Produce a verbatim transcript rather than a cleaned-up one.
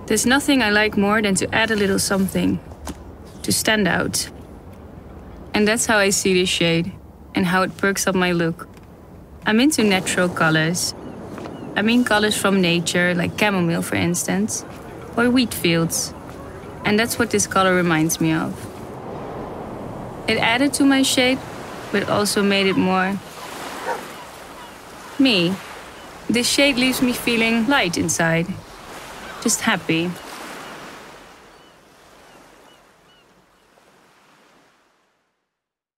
There's nothing I like more than to add a little something, to stand out. And that's how I see this shade, and how it perks up my look. I'm into natural colors. I mean colors from nature, like chamomile for instance, or wheat fields. And that's what this color reminds me of. It added to my shade, but it also made it more me. This shade leaves me feeling light inside, just happy.